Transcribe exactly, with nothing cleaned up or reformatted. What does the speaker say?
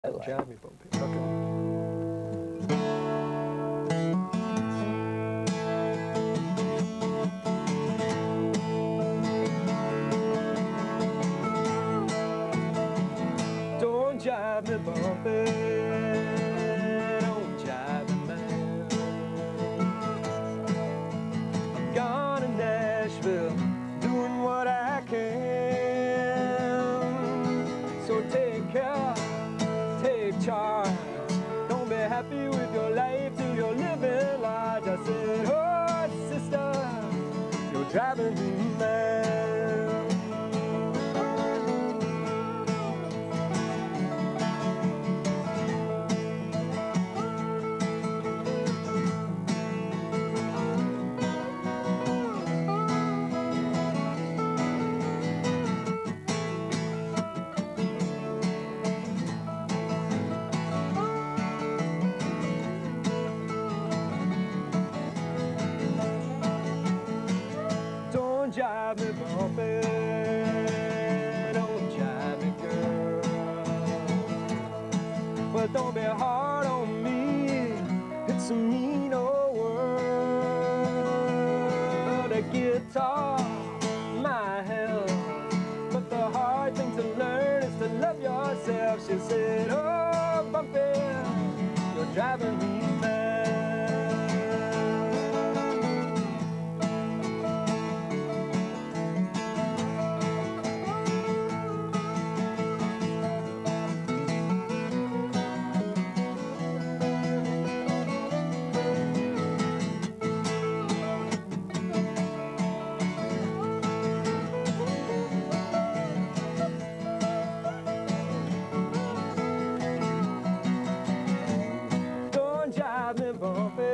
Don't drive me bumpy. Okay. Don't jive me bumpy, don't jive me man. I'm gone to Nashville, doing what I can. So take care, take charge. Don't be happy with your life till you're living large. I said, oh sister, you're driving me mad. Don't jive me bumpy, don't jive me girl. Well, don't be hard on me, it's a mean old world. A guitar, my hell, but the hard thing to learn is to love yourself. She said, oh bumpy, you're driving me mad. Don't jive me bumpy,